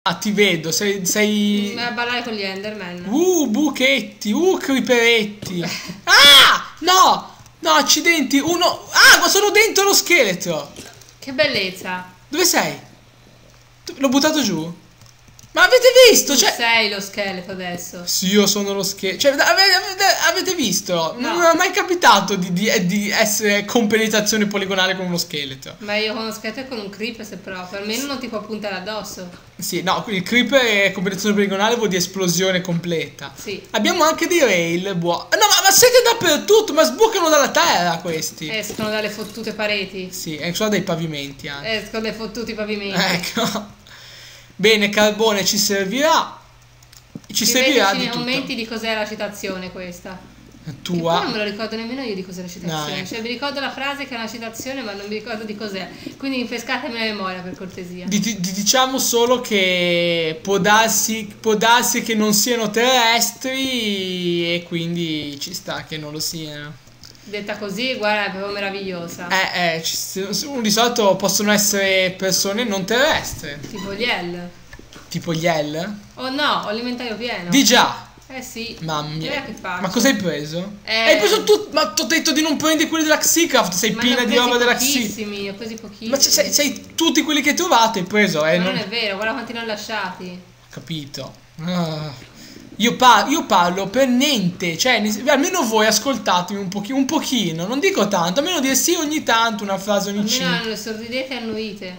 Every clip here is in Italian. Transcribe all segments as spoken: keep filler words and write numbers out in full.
Ah, ti vedo, sei... sei... Vai a ballare con gli Enderman. Uh, buchetti, uh, creeperetti. Ah! No! No, accidenti, uno... Ah, ma sono dentro lo scheletro! Che bellezza. Dove sei? L'ho buttato giù? Ma avete visto? Tu Cioè... sei lo scheletro adesso. Sì, io sono lo scheletro. Cioè, avete, avete, avete visto? No. Non mi è mai capitato di, di, di essere con penetrazione poligonale con uno scheletro. Ma io con lo scheletro e con un creeper se proprio. Almeno non ti può puntare addosso. Sì, no, quindi creeper e competizione poligonale vuol dire esplosione completa. Sì. Abbiamo anche dei rail, buono. No, ma, ma siete dappertutto, ma sbucano dalla terra questi. Escono dalle fottute pareti. Sì, e sono dai pavimenti anche. Escono dai fottuti pavimenti. Ecco. Bene, carbone ci servirà. Ci servirà di nei tutto. commenti di cos'è la citazione questa. Che poi Tua. non me lo ricordo nemmeno io di cos'è la citazione. No, eh. Cioè mi ricordo la frase che è una citazione, ma non mi ricordo di cos'è. Quindi rinfrescatemi la memoria per cortesia. Di- di- diciamo solo che può darsi, può darsi che non siano terrestri e quindi ci sta che non lo siano. Detta così, guarda, è proprio meravigliosa. Eh, eh, ci- di solito possono essere persone non terrestri, Tipo gli L. tipo gli L. Oh no, ho l'inventario pieno. Di già. Eh sì. Mamma Guarda mia. che faccio. Ma cosa hai preso? Eh. Hai preso tutto? Ma ti ho detto di non prendi quelli della Xicraft, sei Ma piena ne ho di presi roba della Xicraft. pochissimi, ho presi pochissimi. Ma sei, sei tutti quelli che hai trovato hai preso, eh? Ma non... non è vero, guarda quanti ne ho lasciati. Capito. Ah. Io, par io parlo per niente, cioè ne- almeno voi ascoltatemi un, pochi un pochino, non dico tanto, almeno dire sì ogni tanto, una frase ogni Almeno cinque. hanno le sorridete annuite.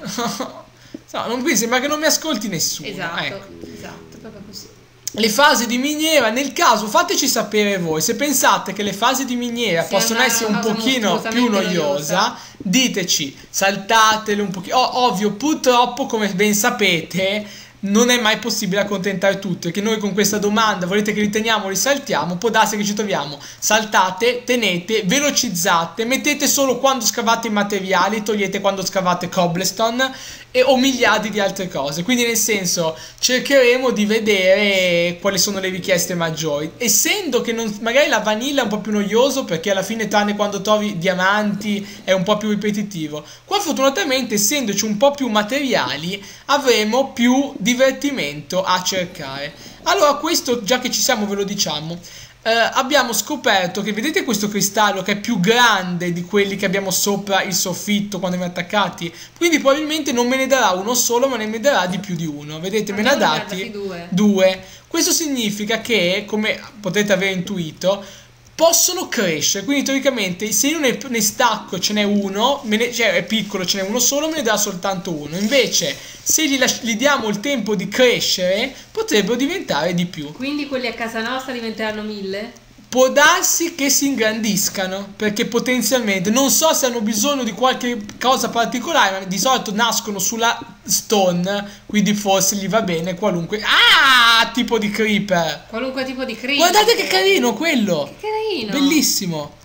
No, non, qui sembra che non mi ascolti nessuno. Esatto, Ecco. esatto, proprio così. Le fasi di miniera, nel caso fateci sapere voi, se pensate che le fasi di miniera Sì, possono una- essere una un cosa pochino più mostruosamente noiosa, noiosa. diteci, saltatele un pochino. Oh, ovvio, purtroppo, come ben sapete, non è mai possibile accontentare tutti, perché noi con questa domanda volete che li teniamo o li saltiamo, può darsi che ci troviamo. Saltate, tenete, velocizzate, mettete solo quando scavate i materiali, togliete quando scavate cobblestone e o miliardi di altre cose. Quindi nel senso cercheremo di vedere quali sono le richieste maggiori, essendo che non, magari la vanilla è un po' più noioso, perché alla fine tranne quando trovi diamanti è un po' più ripetitivo. Qua fortunatamente, essendoci un po' più materiali, avremo più divertimento a cercare. Allora, questo già che ci siamo ve lo diciamo. Eh, abbiamo scoperto che vedete questo cristallo che è più grande di quelli che abbiamo sopra il soffitto quando siamo attaccati, quindi probabilmente non me ne darà uno solo, ma ne me darà di più di uno. Vedete, me ne ha dati due. due. Questo significa che, come potete aver intuito, possono crescere, quindi teoricamente se io ne, ne stacco ce n'è uno, me ne, cioè è piccolo, ce n'è uno solo, me ne dà soltanto uno. Invece se gli, gli diamo il tempo di crescere potrebbero diventare di più. Quindi quelli a casa nostra diventeranno mille? Può darsi che si ingrandiscano, perché potenzialmente non so se hanno bisogno di qualche cosa particolare, ma di solito nascono sulla stone, quindi forse gli va bene qualunque ah tipo di creeper. Qualunque tipo di creeper. Guardate che carino quello, Che carino. bellissimo.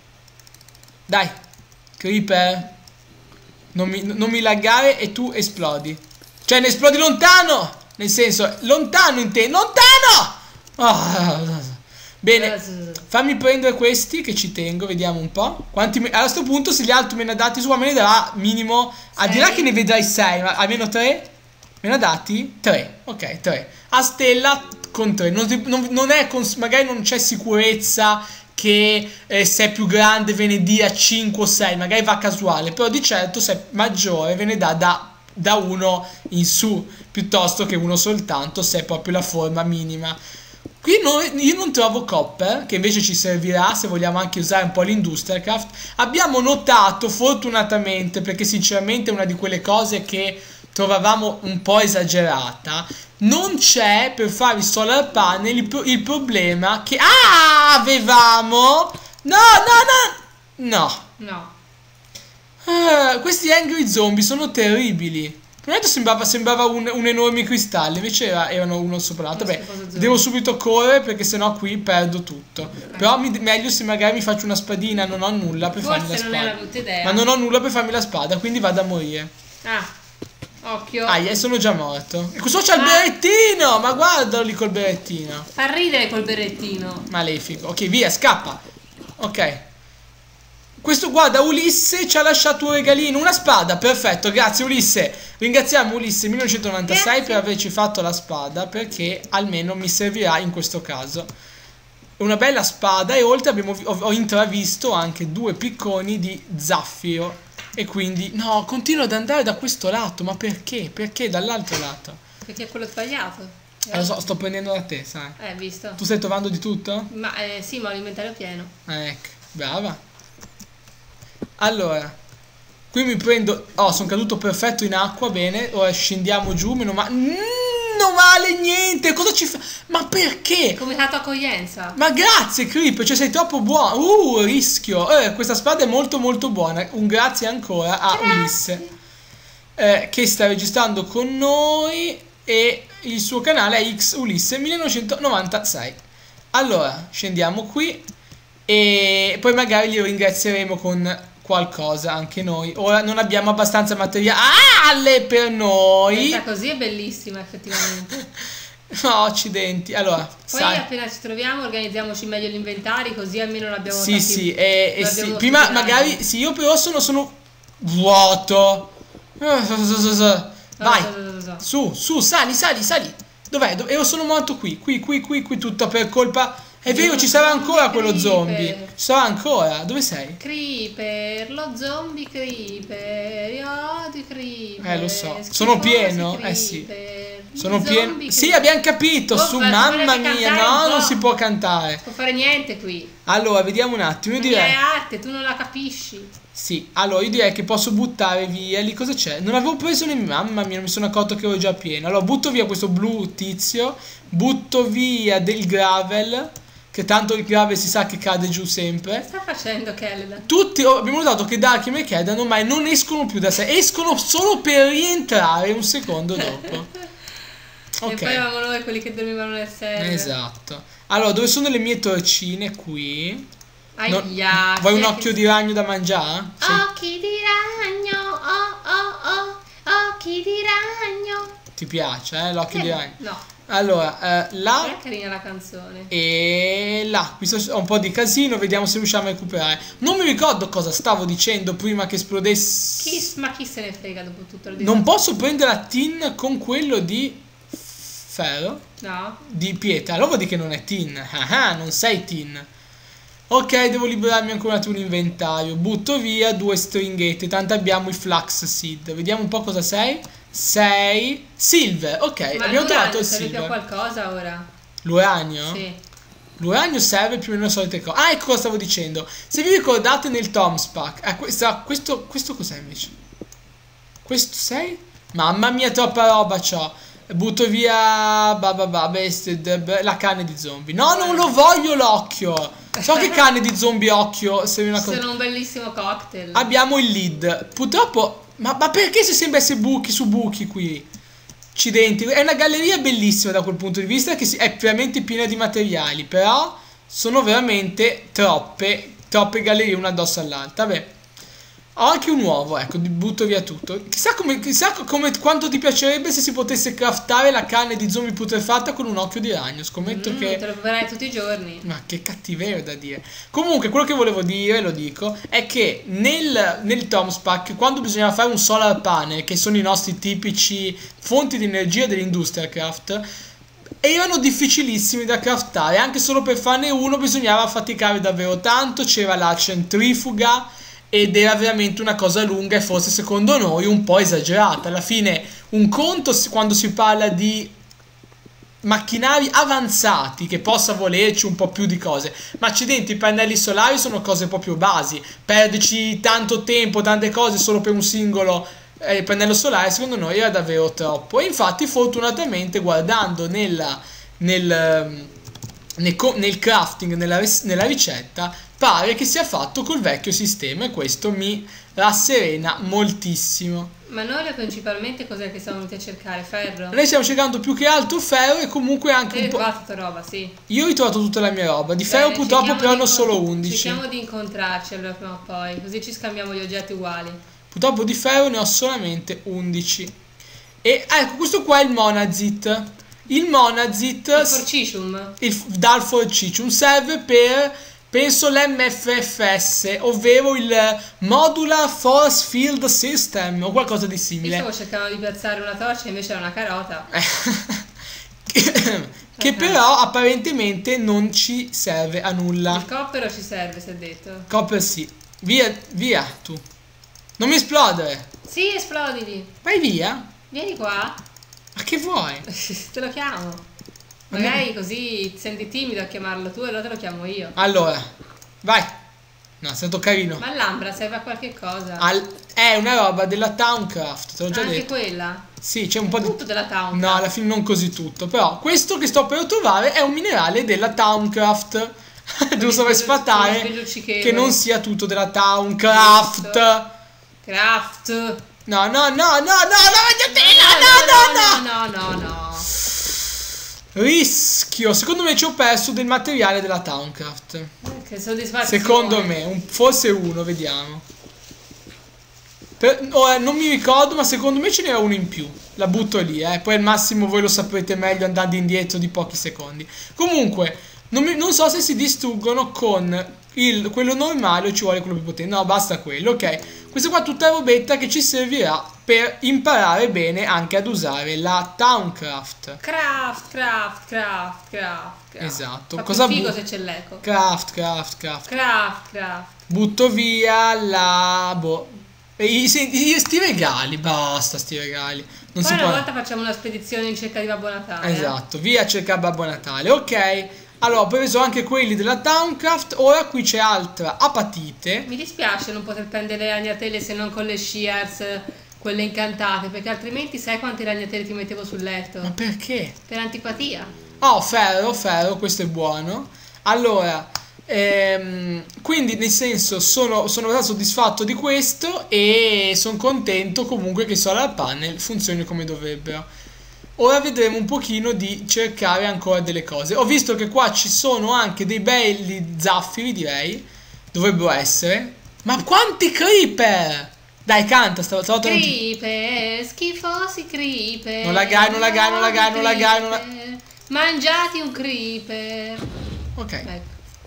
Dai, creeper, non mi, non mi laggare e tu esplodi. Cioè ne esplodi lontano, nel senso lontano intendo, lontano. Ah. Bene, fammi prendere questi che ci tengo, vediamo un po'. Quanti me... A questo punto se gli altri me ne ha dati su, me ne darà minimo. Al di là che ne vedrai sei, ma almeno tre. Me ne ha dati? tre, ok, tre. A stella con tre. Non, non, non è con, magari non c'è sicurezza che eh, se è più grande ve ne dia cinque o sei, magari va casuale. Però di certo se è maggiore ve ne dà da, da uno in su, piuttosto che uno soltanto se è proprio la forma minima. Qui noi, io non trovo copper, che invece ci servirà se vogliamo anche usare un po' l'Industrialcraft. Abbiamo notato, fortunatamente, perché sinceramente è una di quelle cose che trovavamo un po' esagerata, non c'è per fare i solar panel il, il problema che... Ah, avevamo... No, no, no! No. No. Ah, questi Angry Zombie sono terribili. Prima sembrava, sembrava un, un enorme cristallo, invece era, erano uno sopra l'altro. Beh, devo subito correre perché sennò qui perdo tutto. Eh. Però mi, meglio se magari mi faccio una spadina, non ho nulla per Forse farmi la non spada. è una brutta idea. Ma non ho nulla per farmi la spada, quindi vado a morire. Ah, occhio. Ah, io sono già morto. E questo c'ha il berrettino! Ma guardalo lì col berrettino. Fa ridere col berrettino. Malefico. Ok, via, scappa. Ok. Questo, guarda, Ulisse ci ha lasciato un regalino, una spada, perfetto, grazie Ulisse. Ringraziamo Ulisse millenovecentonovantasei Grazie. per averci fatto la spada, perché almeno mi servirà in questo caso. Una bella spada, e oltre abbiamo, ho, ho intravisto anche due picconi di zaffiro. E quindi, no, continuo ad andare da questo lato, ma perché? Perché dall'altro lato? Perché è quello sbagliato. Eh, lo so, sto prendendo da te, sai. Eh, visto. Tu stai trovando di tutto? Ma eh, sì, ma ho l'inventario pieno. Ecco, brava. Allora, qui mi prendo... Oh, sono caduto perfetto in acqua, bene. Ora scendiamo giù, meno male... Mm, non vale niente, cosa ci fa... Ma perché? Come stato accoglienza. Ma grazie, Creep, cioè sei troppo buono. Uh, rischio. Eh, questa spada è molto molto buona. Un grazie ancora a Grazie. Ulisse, eh, che sta registrando con noi, e il suo canale è X Ulisse millenovecentonovantasei. Allora, scendiamo qui e poi magari li ringrazieremo con qualcosa anche noi. Ora non abbiamo abbastanza materiale per noi. Questa così è bellissima, effettivamente. No, accidenti. Allora, Poi sai. appena ci troviamo organizziamo meglio gli inventari, così almeno l'abbiamo. Sì, tanti- sì, e, e l'abbiamo sì. Prima superato. magari, sì, io però sono, sono vuoto. Vai, su, su, sali, sali, sali. Dov'è? Dov- io sono morto qui, qui, qui, qui, qui, tutto per colpa... È vero, ci sarà ancora quello zombie. Ci sarà ancora. Dove sei? Creeper, lo zombie creeper, io odio creeper. Eh, lo so. schifosi Sono pieno? creeper, Eh sì. gli Sono zombie pieno. creeper. Sì, abbiamo capito. Oh, Su, ma mamma volete mia, cantare no, un non po'? si può cantare. Non può fare niente qui. Allora, vediamo un attimo. Io Non direi... è arte, tu non la capisci. Sì, allora io direi che posso buttare via lì. Cosa c'è? Non avevo preso le... Mamma mia, non mi sono accorto che ero già pieno. Allora butto via questo blu tizio. Butto via del gravel, che tanto il gravel si sa che cade giù sempre. Che sta facendo Kelly? Tutti, oh, abbiamo notato che Dark e McKedan ormai non escono più da sé. Escono solo per rientrare un secondo dopo. Ok, E poi avevamo noi quelli che dormivano nel server. esatto. Allora, dove sono le mie torcine? Qui. No, Aia, vuoi un chi è occhio che- di ragno da mangiare? Sei- Occhi di ragno, oh oh oh, occhi di ragno. Ti piace, eh, l'occhio Eh, di ragno? No, Allora, eh, là è carina la canzone. e là. Qui sto- ho un po' di casino, vediamo se riusciamo a recuperare. Non mi ricordo cosa stavo dicendo prima che esplodesse. Chi, ma chi se ne frega dopo tutto il Non disastro? posso prendere la tin con quello di ferro, No? di pietra. Allora vuol dire che non è tin. Ah, ah, non sei tin. Ok, devo liberarmi ancora un inventario. Butto via due stringhette. Tanto abbiamo i flax seed. Vediamo un po' cosa sei. Sei silver. Ok, Ma abbiamo trovato il serve più a silver. qualcosa ora? L'uranio? Sì. L'uranio serve più o meno le solite cose. Ah, ecco cosa stavo dicendo. Se vi ricordate nel Tom's Pack. Eh, questa, questo, questo cos'è invece? Questo sei? Mamma mia, troppa roba c'ho. Butto via bah, bah, bah, bested, la canne di zombie. No, non lo voglio l'occhio. So che canne di zombie occhio. Se una cosa. Sono un bellissimo cocktail. Abbiamo il lead. Purtroppo. Ma, ma perché si sembra essere buchi su buchi qui? Accidenti. È una galleria bellissima da quel punto di vista, che si- è veramente piena di materiali. Però sono veramente troppe. Troppe gallerie una addosso all'altra. Vabbè. Ho anche un uovo, ecco, di- butto via tutto. Chissà come, chissà come quanto ti piacerebbe se si potesse craftare la carne di zombie putrefatta con un occhio di ragno. Scommetto Mm, che... te lo proverai tutti i giorni. Ma che cattiveria da dire. Comunque, quello che volevo dire, lo dico, è che nel, nel Tom's Pack, quando bisognava fare un solar panel, che sono i nostri tipici fonti di energia dell'Industrial Craft, erano difficilissimi da craftare. Anche solo per farne uno bisognava faticare davvero tanto. C'era la centrifuga ed era veramente una cosa lunga e forse secondo noi un po' esagerata. Alla fine un conto si- quando si parla di macchinari avanzati che possa volerci un po' più di cose, ma accidenti, i pannelli solari sono cose proprio basi. Perderci tanto tempo, tante cose solo per un singolo eh, pannello solare secondo noi era davvero troppo. E infatti fortunatamente guardando nella, nel, ehm, nel, co- nel crafting, nella, res- nella ricetta, pare che sia fatto col vecchio sistema, e questo mi rasserena moltissimo. Ma noi principalmente cos'è che siamo venuti a cercare? Ferro? Noi stiamo cercando più che altro ferro e comunque anche Hai un po'... ritrovato roba, sì. Io ho ritrovato tutta la mia roba. Di ferro Bene, purtroppo cerchiamo però di ne ho incont- solo undici. Cerchiamo di incontrarci allora prima o poi, così ci scambiamo gli oggetti uguali. Purtroppo di ferro ne ho solamente undici. E ecco, questo qua è il Monazit. Il Monazit, Il Forcicium. il Dalfor Cicium, serve per Penso l'M F F S, ovvero il Modular Force Field System o qualcosa di Io simile. stavo cercando di piazzare una torcia, invece era una carota. che, che però apparentemente non ci serve a nulla. Il coppero ci serve, si è detto. Copper sì. Via, via tu. Non mi esplodere. Sì, esplodili. Vai via. Vieni qua. Ma che vuoi? Te lo chiamo. Magari così ti senti timido a chiamarlo tu e allora te lo chiamo io. Allora, vai. No, è stato carino. Ma l'ambra serve a qualche cosa. Al, è una roba della Towncraft, te l'ho già Anche detto. quella. Sì, c'è un po' di... Tutto della Town. No, alla fine non così tutto. Però questo che sto per trovare è un minerale della Towncraft. Giusto per sfatare che non sia tutto della Towncraft. Craft. No, no, no, no, no, no, no, no, no, no, no, no, no. Rischio. Secondo me ci ho perso del materiale della Towncraft. Che soddisfazione. Secondo me, un, forse uno, vediamo. Per, ora, non mi ricordo, ma secondo me ce n'era uno in più. La butto lì, eh. Poi al massimo voi lo saprete meglio andando indietro di pochi secondi. Comunque, non, mi, non so se si distruggono con il, quello normale o ci vuole quello più potente. No, basta quello, ok. Questa qua è tutta robetta che ci servirà per imparare bene anche ad usare la Towncraft. Craft, craft, craft, craft. Esatto. Fa Cosa più figo bu- se c'è l'eco. Craft, craft, craft. Craft, craft. Butto via la... boh. E i, i, sti regali, basta sti regali. Non Poi si una può... volta facciamo una spedizione in cerca di Babbo Natale. Esatto, via a cercare Babbo Natale. Ok, allora ho preso anche quelli della Towncraft. Ora qui c'è altra apatite. Mi dispiace non poter prendere le ragnatele se non con le shears, quelle incantate, perché altrimenti sai quante ragnatele ti mettevo sul letto? Ma perché? Per antipatia. Oh, ferro, ferro, questo è buono. Allora, ehm, quindi nel senso sono, sono già soddisfatto di questo e sono contento comunque che i solar panel funzionino come dovrebbero. Ora vedremo un pochino di cercare ancora delle cose. Ho visto che qua ci sono anche dei belli zaffiri, direi. Dovrebbero essere. Ma quanti creeper! Dai, canta, stavolta non ti... Creeper, schifosi creeper. Non la gai, non la gai, non la gai, non la gai, non la... Mangiati un creeper. Ok. Ecco.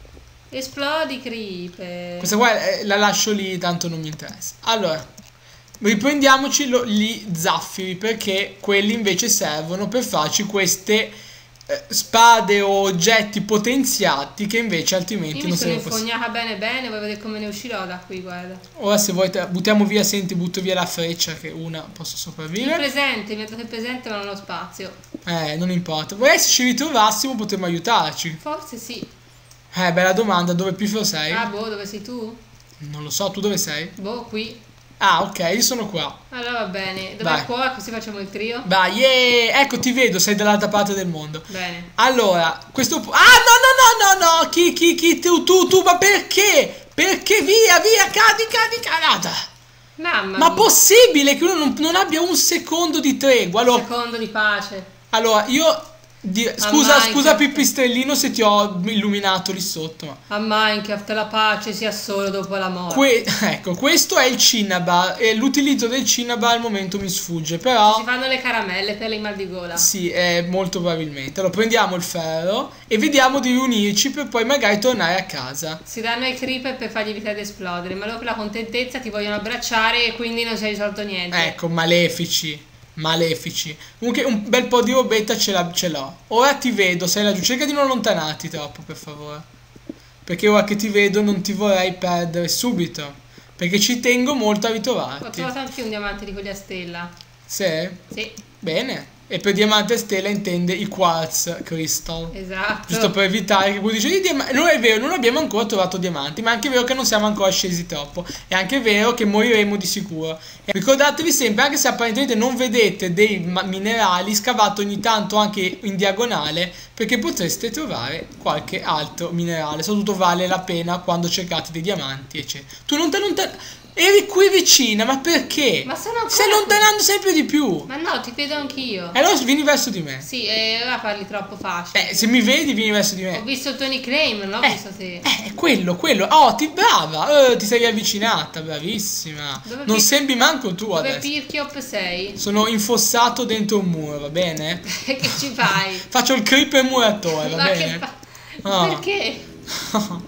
Esplodi creeper. Questa qua eh, la lascio lì, tanto non mi interessa. Allora, riprendiamoci lo, gli zaffiri, perché quelli invece servono per farci queste eh, spade o oggetti potenziati che invece altrimenti Io mi non sono sarebbero possibili. infognata bene bene, vuoi vedere come ne uscirò da qui, guarda. Ora se vuoi te- buttiamo via, senti, butto via la freccia che una posso Il sopravvivere. presente, mi ha dato il presente ma non ho spazio. Eh, non importa. Vorrei se ci ritrovassimo potremmo aiutarci. Forse sì. Eh, bella domanda, dove Pifro sei? Ah boh, dove sei tu? Non lo so, tu dove sei? Boh, qui. Ah, ok, io sono qua. Allora va bene. Dov'è Vai. il cuore? Così facciamo il trio. Vai, yeah! Ecco, ti vedo, sei dall'altra parte del mondo. Bene. Allora, questo... Ah, no, no, no, no, no! Chi, chi, chi, tu, tu, tu, ma perché? Perché via, via, cadi, cadi, calata! Mamma Ma mia. possibile che uno non, non abbia un secondo di tregua? Un Allora, secondo di pace. allora io... di- scusa, Minecraft. scusa Pipistrellino se ti ho illuminato lì sotto, ma... A Minecraft la pace sia solo dopo la morte. Que- ecco, questo è il Cinnabar e l'utilizzo del Cinnabar al momento mi sfugge, però... Ci fanno le caramelle per il mal di gola. Sì, eh, molto probabilmente. Allora prendiamo il ferro e vediamo di riunirci per poi magari tornare a casa. Si danno ai creeper per fargli evitare di esplodere, ma loro per la contentezza ti vogliono abbracciare e quindi non si è risolto niente. Ecco, malefici. Malefici. Comunque un bel po' di robetta ce l'ha- ce l'ho. Ora ti vedo, sei laggiù. Cerca di non allontanarti troppo, per favore. Perché ora che ti vedo non ti vorrei perdere subito. Perché ci tengo molto a Ho ritrovarti. trovato anche un diamante di quelli a stella. Sì? Sì, Bene. E per diamante e stella intende i quartz crystal. esatto. Giusto per evitare che qualcuno dice "I diama-". Non è vero, non abbiamo ancora trovato diamanti, ma è anche vero che non siamo ancora scesi troppo. È anche vero che moriremo di sicuro. E ricordatevi sempre, anche se apparentemente non vedete dei ma- minerali, scavate ogni tanto anche in diagonale, perché potreste trovare qualche altro minerale. Soprattutto vale la pena quando cercate dei diamanti, eccetera. Tu non ti allontani. Eri qui vicina, ma perché? Ma sono ancora Stai qui. allontanando sempre di più. Ma no, ti vedo anch'io. E allora vieni verso di me. Sì, e ora parli troppo facile. Eh, se mi vedi, vieni verso di Ho me. visto il tuo nickname, non ho Eh, visto te. Eh, è quello, quello. Oh, ti brava. Eh, ti sei avvicinata, bravissima. Dove Non Pir- sembri manco tu Dove adesso. Pirchiop sei? Sono infossato dentro un muro, va bene? Che ci fai? Faccio il creeper muratore, va Ma che bene? fa... Ah. Perché?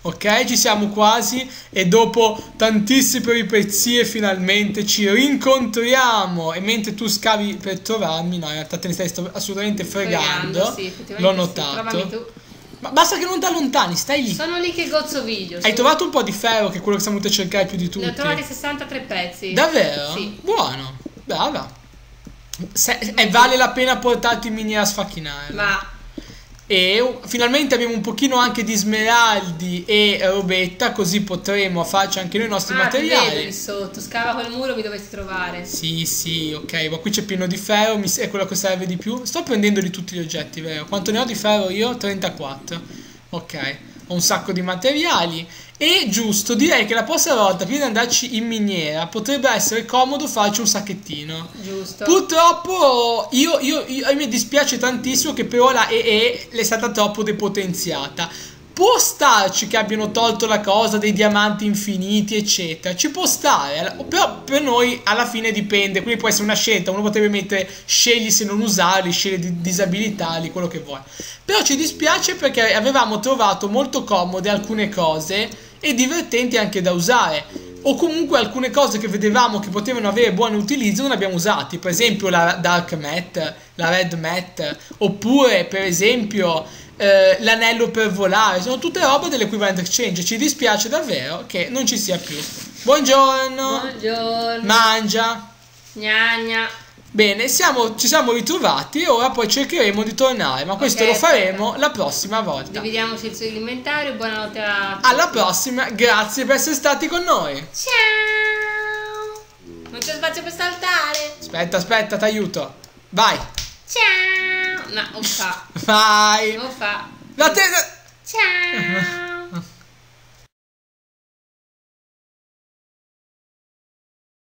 Ok, ci siamo quasi e dopo tantissime peripezie finalmente ci rincontriamo. E mentre tu scavi per trovarmi, no, in realtà te ne stai sto- assolutamente fregando. Fregando, sì, effettivamente L'ho sì. Trovami notato. tu. Ma basta che non ti allontani, stai lì. Sono lì che gozzo video. Hai su- trovato un po' di ferro, che è quello che siamo venuti a cercare più di tutti. Ne ho trovati sessantatré pezzi. Davvero? Sì. Buono, brava. Se- e vale la pena portarti in miniera a sfacchinare. Ma E uh, finalmente abbiamo un pochino anche di smeraldi e robetta, così potremo farci anche noi i nostri ah, ti vedo lì materiali. sotto. Scava quel muro, mi dovresti trovare. Sì, sì, ok, ma qui c'è pieno di ferro, mi- è quello che serve di più. Sto prendendo di tutti gli oggetti, vero? Quanto ne ho di ferro io? trentaquattro. Ok, ho un sacco di materiali. E giusto, direi che la prossima volta, prima di andarci in miniera, potrebbe essere comodo farci un sacchettino. Giusto. Purtroppo io, io, io- a me dispiace tantissimo che per ora E E è stata troppo depotenziata. Può starci che abbiano tolto la cosa dei diamanti infiniti eccetera, ci può stare, però per noi alla fine dipende, quindi può essere una scelta, uno potrebbe mettere scegli se non usarli, scegli di disabilitarli, quello che vuoi. Però ci dispiace perché avevamo trovato molto comode alcune cose e divertenti anche da usare, o comunque alcune cose che vedevamo che potevano avere buon utilizzo non abbiamo usati, per esempio la Dark Mat, la Red Mat, oppure per esempio eh, l'anello per volare. Sono tutte robe dell'Equivalent Exchange. Ci dispiace davvero che non ci sia più. Buongiorno. Buongiorno. Mangia. Gnagna. Bene, siamo, ci siamo ritrovati e ora poi cercheremo di tornare, ma questo Ok, lo faremo aspetta. la prossima volta. Dividiamoci il suo inventario. Buonanotte a tutti. Alla prossima, grazie per essere stati con noi. Ciao. Non c'è spazio per saltare. Aspetta, aspetta, ti aiuto. Vai. Ciao. No, non fa. Vai. Non fa. La te- Ciao.